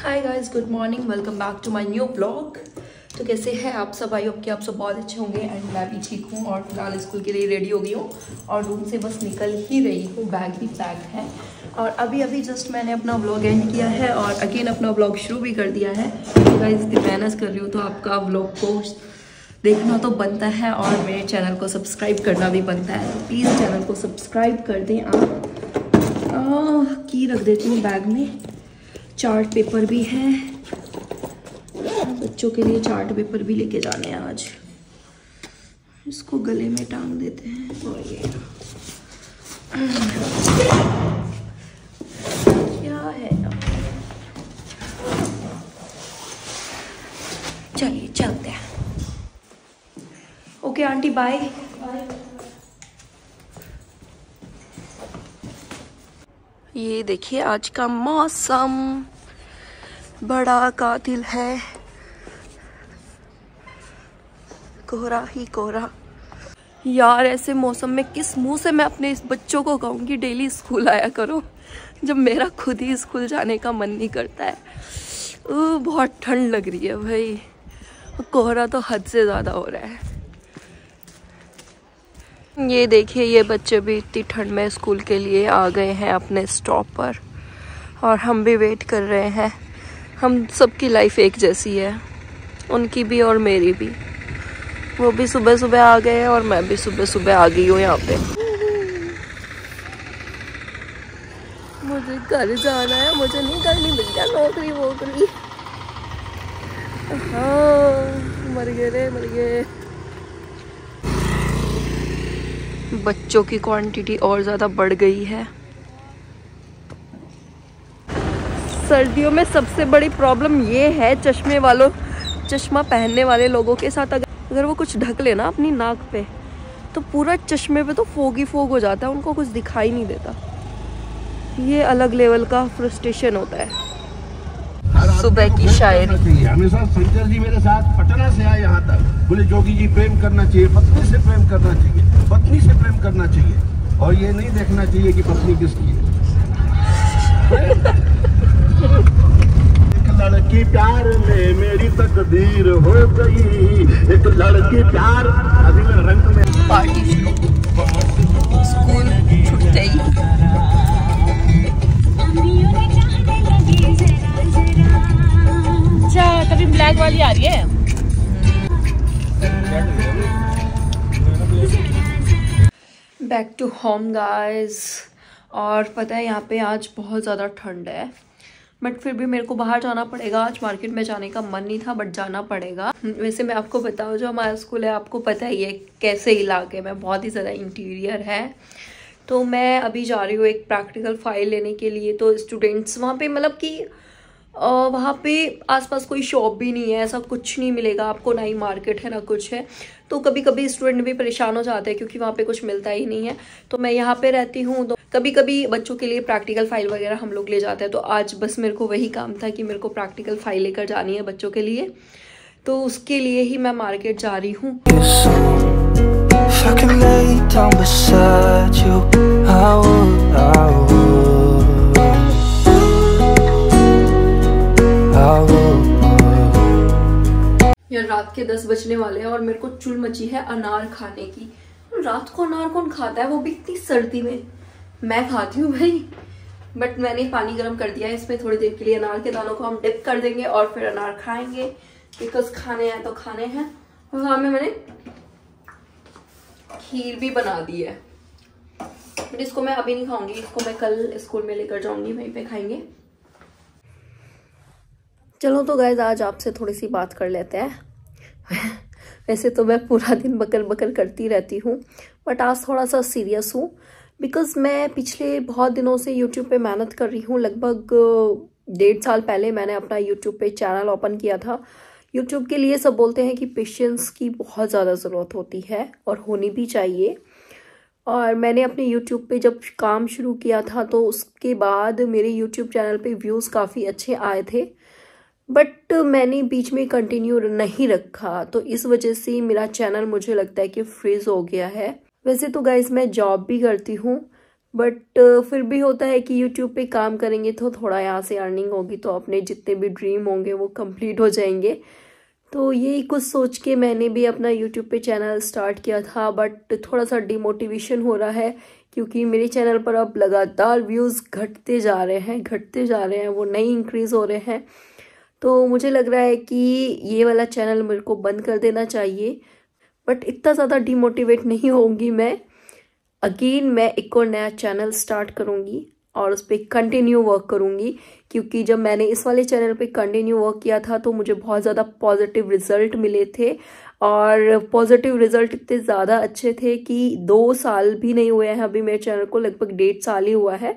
Hi guys, good morning, welcome back to my new blog. तो कैसे हैं आप सब? आई होप कि आप सब बहुत अच्छे होंगे एंड मैं भी ठीक हूँ। और फिलहाल स्कूल के लिए रेडी हो गई हूँ और रूम से बस निकल ही रही हूँ। बैग भी पैक है और अभी जस्ट मैंने अपना ब्लॉग एंड किया है और अगेन अपना ब्लॉग शुरू भी कर दिया है। तो गाइस इतनी मेहनत कर रही हूँ तो आपका ब्लॉग को देखना तो बनता है और मेरे चैनल को सब्सक्राइब करना भी बनता है। तो प्लीज़ चैनल को सब्सक्राइब कर दें आप। की रख देती हूँ बैग में। चार्ट पेपर भी है, बच्चों के लिए चार्ट पेपर भी लेके जाने हैं आज। इसको गले में टांग देते हैं। और ये क्या है, चलिए चलते हैं। Okay aunty, bye. ये देखिए आज का मौसम बड़ा कातिल है, कोहरा ही कोहरा। यार ऐसे मौसम में किस मुंह से मैं अपने इस बच्चों को कहूँगी डेली स्कूल आया करो, जब मेरा खुद ही स्कूल जाने का मन नहीं करता है। बहुत ठंड लग रही है भाई, कोहरा तो हद से ज़्यादा हो रहा है। ये देखिए ये बच्चे भी इतनी ठंड में स्कूल के लिए आ गए हैं अपने स्टॉप पर और हम भी वेट कर रहे हैं। हम सबकी लाइफ एक जैसी है, उनकी भी और मेरी भी। वो भी सुबह सुबह आ गए और मैं भी सुबह सुबह आ गई हूँ यहाँ पे। मुझे घर जाना है, मुझे नहीं करनी भैया नौकरी वोकरी। हाँ मर गए रे, मर गए। बच्चों की क्वांटिटी और ज़्यादा बढ़ गई है। सर्दियों में सबसे बड़ी प्रॉब्लम ये है चश्मा पहनने वाले लोगों के साथ, अगर वो कुछ ढक लेना अपनी नाक पे तो पूरा चश्मे पे तो फोग ही फोग हो जाता है, उनको कुछ दिखाई नहीं देता। ये अलग लेवल का फ्रस्ट्रेशन होता है। सुबह की शायरी। हमेशा शंकर जी मेरे साथ पटना से आए यहाँ तक, बोले जोगी जी प्रेम करना चाहिए, पत्नी से प्रेम करना चाहिए, पत्नी से प्रेम करना चाहिए और ये नहीं देखना चाहिए कि पत्नी किसकी है। एक लड़की प्यार में मेरी तकदीर हो गई, एक लड़की प्यार। अभी मैं रंग में पार्टी स्कूल छूटते ही तभी ब्लैक वाली आ रही है। Back to home guys. और पता है यहाँ पे आज बहुत ज़्यादा ठंड है, बट फिर भी मेरे को बाहर जाना पड़ेगा। आज मार्केट में जाने का मन नहीं था बट जाना पड़ेगा। वैसे मैं आपको बताऊँ, जो हमारा स्कूल है आपको पता ही है कैसे इलाके में, बहुत ही ज़्यादा इंटीरियर है। तो मैं अभी जा रही हूँ एक प्रैक्टिकल फाइल लेने के लिए। तो स्टूडेंट्स वहाँ पे मतलब कि वहाँ पे आसपास कोई शॉप भी नहीं है, ऐसा कुछ नहीं मिलेगा आपको, ना ही मार्केट है ना कुछ है। तो कभी कभी स्टूडेंट भी परेशान हो जाते हैं क्योंकि वहाँ पे कुछ मिलता ही नहीं है। तो मैं यहाँ पे रहती हूँ, तो कभी कभी बच्चों के लिए प्रैक्टिकल फाइल वगैरह हम लोग ले जाते हैं। तो आज बस मेरे को वही काम था कि मेरे को प्रैक्टिकल फाइल लेकर जानी है बच्चों के लिए, तो उसके लिए ही मैं मार्केट जा रही हूँ। यार रात के 10 बजने वाले हैं और मेरे को चुल मची है अनार खाने की। रात को अनार कौन खाता है, वो भी इतनी सर्दी में। मैं खाती हूँ भाई, बट मैंने पानी गर्म कर दिया है, इसमें थोड़ी देर के लिए अनार के दानों को हम डिप कर देंगे और फिर अनार खाएंगे, बिकॉज खाने हैं तो खाने हैं। और हाँ मैंने खीर भी बना दी है, बट इसको मैं अभी नहीं खाऊंगी, इसको मैं कल स्कूल में लेकर जाऊंगी, वहीं पे खाएंगे। चलो तो गाइस आज आपसे थोड़ी सी बात कर लेते हैं। वैसे तो मैं पूरा दिन बकल बकल करती रहती हूँ, बट आज थोड़ा सा सीरियस हूँ, बिकॉज मैं पिछले बहुत दिनों से यूट्यूब पे मेहनत कर रही हूँ। लगभग 1.5 साल पहले मैंने अपना यूट्यूब पे चैनल ओपन किया था। यूट्यूब के लिए सब बोलते हैं कि पेशेंस की बहुत ज़्यादा ज़रूरत होती है और होनी भी चाहिए। और मैंने अपने यूट्यूब पे जब काम शुरू किया था तो उसके बाद मेरे यूट्यूब चैनल पे व्यूज़ काफ़ी अच्छे आए थे, बट मैंने बीच में कंटिन्यू नहीं रखा, तो इस वजह से मेरा चैनल मुझे लगता है कि फ्रीज हो गया है। वैसे तो गाइस मैं जॉब भी करती हूँ, बट फिर भी होता है कि यूट्यूब पे काम करेंगे तो थोड़ा यहाँ से अर्निंग होगी तो अपने जितने भी ड्रीम होंगे वो कंप्लीट हो जाएंगे। तो यही कुछ सोच के मैंने भी अपना यूट्यूब पे चैनल स्टार्ट किया था, बट थोड़ा सा डिमोटिवेशन हो रहा है क्योंकि मेरे चैनल पर अब लगातार व्यूज़ घटते जा रहे हैं, वो नहीं इंक्रीज़ हो रहे हैं। तो मुझे लग रहा है कि ये वाला चैनल मेरे को बंद कर देना चाहिए, बट इतना ज़्यादा डिमोटिवेट नहीं होंगी मैं। अगेन मैं एक और नया चैनल स्टार्ट करूँगी और उस पर कंटिन्यू वर्क करूँगी, क्योंकि जब मैंने इस वाले चैनल पे कंटिन्यू वर्क किया था तो मुझे बहुत ज़्यादा पॉजिटिव रिजल्ट मिले थे। और पॉजिटिव रिजल्ट इतने ज़्यादा अच्छे थे कि 2 साल भी नहीं हुए हैं अभी मेरे चैनल को, लगभग 1.5 साल ही हुआ है।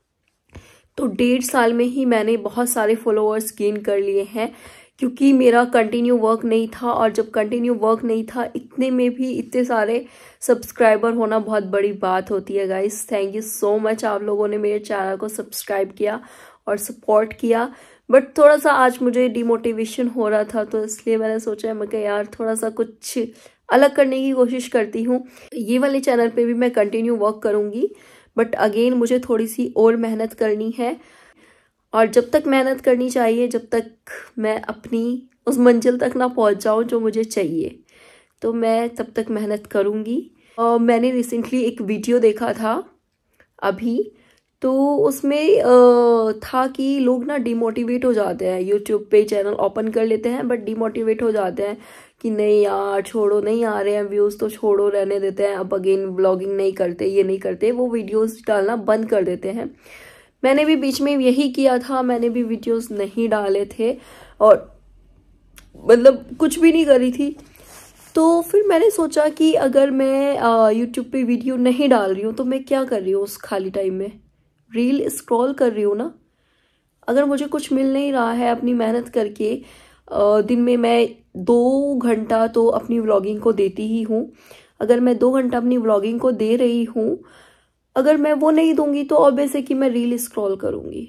तो 1.5 साल में ही मैंने बहुत सारे फॉलोअर्स गेन कर लिए हैं, क्योंकि मेरा कंटिन्यू वर्क नहीं था। और जब कंटिन्यू वर्क नहीं था, इतने में भी इतने सारे सब्सक्राइबर होना बहुत बड़ी बात होती है guys. Thank you so much, आप लोगों ने मेरे चैनल को सब्सक्राइब किया और सपोर्ट किया। बट थोड़ा सा आज मुझे डिमोटिवेशन हो रहा था, तो इसलिए मैंने सोचा मैं कि यार थोड़ा सा कुछ अलग करने की कोशिश करती हूँ। ये वाले चैनल पे भी मैं कंटिन्यू वर्क करूँगी, बट अगेन मुझे थोड़ी सी और मेहनत करनी है। और जब तक मेहनत करनी चाहिए, जब तक मैं अपनी उस मंजिल तक ना पहुंच जाऊं जो मुझे चाहिए, तो मैं तब तक मेहनत करूंगी। और मैंने रिसेंटली एक वीडियो देखा था अभी, तो उसमें था कि लोग ना डिमोटिवेट हो जाते हैं, यूट्यूब पे चैनल ओपन कर लेते हैं बट डिमोटिवेट हो जाते हैं कि नहीं यार छोड़ो, नहीं आ रहे हैं व्यूज़ तो छोड़ो, रहने देते हैं, अब अगेन व्लॉगिंग नहीं करते, ये नहीं करते, वो वीडियोस डालना बंद कर देते हैं। मैंने भी बीच में यही किया था, मैंने भी वीडियोस नहीं डाले थे और मतलब कुछ भी नहीं करी थी। तो फिर मैंने सोचा कि अगर मैं यूट्यूब पे वीडियो नहीं डाल रही हूँ तो मैं क्या कर रही हूँ उस खाली टाइम में, रील स्क्रॉल कर रही हूँ ना। अगर मुझे कुछ मिल नहीं रहा है अपनी मेहनत करके, दिन में मैं 2 घंटा तो अपनी व्लॉगिंग को देती ही हूँ। अगर मैं 2 घंटा अपनी व्लॉगिंग को दे रही हूँ, अगर मैं वो नहीं दूंगी तो ऑब्वियस है कि मैं रील स्क्रॉल करूँगी।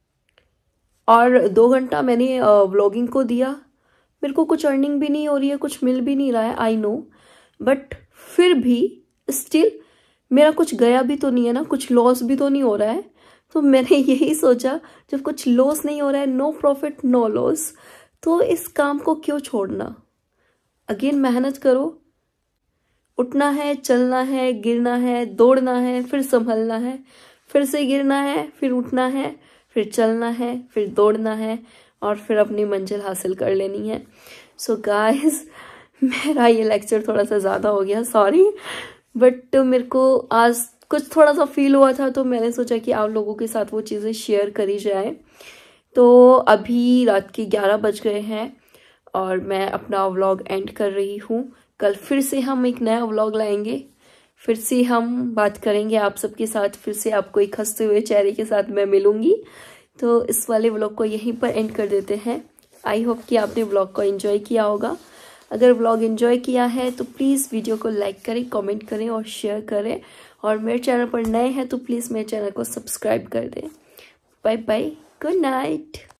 और 2 घंटा मैंने व्लॉगिंग को दिया, मेरे को कुछ अर्निंग भी नहीं हो रही है, कुछ मिल भी नहीं रहा है, आई नो, बट फिर भी स्टिल मेरा कुछ गया भी तो नहीं है ना, कुछ लॉस भी तो नहीं हो रहा है। तो मैंने यही सोचा जब कुछ लॉस नहीं हो रहा है, नो प्रॉफिट नो लॉस, तो इस काम को क्यों छोड़ना। अगेन मेहनत करो, उठना है, चलना है, गिरना है, दौड़ना है, फिर संभलना है, फिर से गिरना है, फिर उठना है, फिर चलना है, फिर दौड़ना है और फिर अपनी मंजिल हासिल कर लेनी है। सो गाइस, मेरा ये लेक्चर थोड़ा सा ज़्यादा हो गया, सॉरी, बट मेरे को आज कुछ थोड़ा सा फील हुआ था तो मैंने सोचा कि आप लोगों के साथ वो चीज़ें शेयर करी जाए। तो अभी रात के 11 बज गए हैं और मैं अपना व्लॉग एंड कर रही हूँ। कल फिर से हम एक नया व्लॉग लाएंगे, फिर से हम बात करेंगे आप सबके साथ, फिर से आपको एक हंसते हुए चेहरे के साथ मैं मिलूंगी। तो इस वाले व्लॉग को यहीं पर एंड कर देते हैं। आई होप कि आपने व्लॉग को एंजॉय किया होगा। अगर व्लॉग एंजॉय किया है तो प्लीज़ वीडियो को लाइक करें, कमेंट करें और शेयर करें। और मेरे चैनल पर नए हैं तो प्लीज़ मेरे चैनल को सब्सक्राइब कर दें। Bye bye, good night.